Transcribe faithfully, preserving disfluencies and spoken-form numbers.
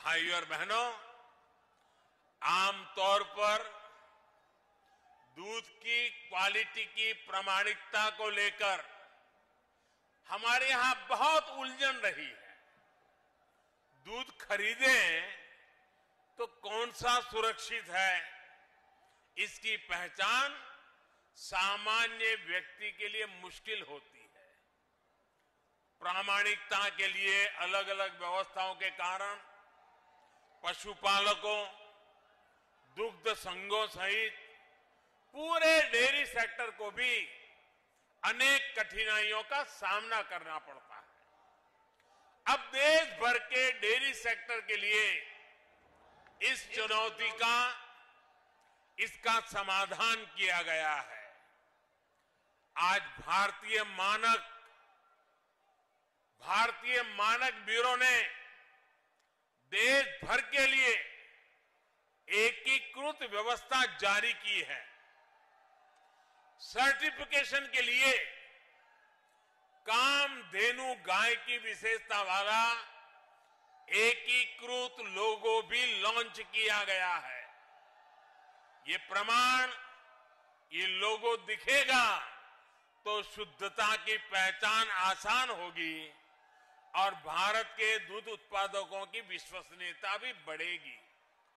भाइयों और बहनों, आमतौर पर दूध की क्वालिटी की प्रामाणिकता को लेकर हमारे यहां बहुत उलझन रही है। दूध खरीदें तो कौन सा सुरक्षित है, इसकी पहचान सामान्य व्यक्ति के लिए मुश्किल होती है। प्रामाणिकता के लिए अलग अलग व्यवस्थाओं के कारण पशुपालकों, दुग्ध संघों सहित पूरे डेयरी सेक्टर को भी अनेक कठिनाइयों का सामना करना पड़ता है। अब देश भर के डेयरी सेक्टर के लिए इस चुनौती का इसका समाधान किया गया है। आज भारतीय मानक भारतीय मानक ब्यूरो ने देश भर के लिए एकीकृत व्यवस्था जारी की है। सर्टिफिकेशन के लिए कामधेनु गाय की विशेषता वाला एकीकृत लोगो भी लॉन्च किया गया है। ये प्रमाण, ये लोगो दिखेगा तो शुद्धता की पहचान आसान होगी और भारत के दूध उत्पादकों की विश्वसनीयता भी बढ़ेगी।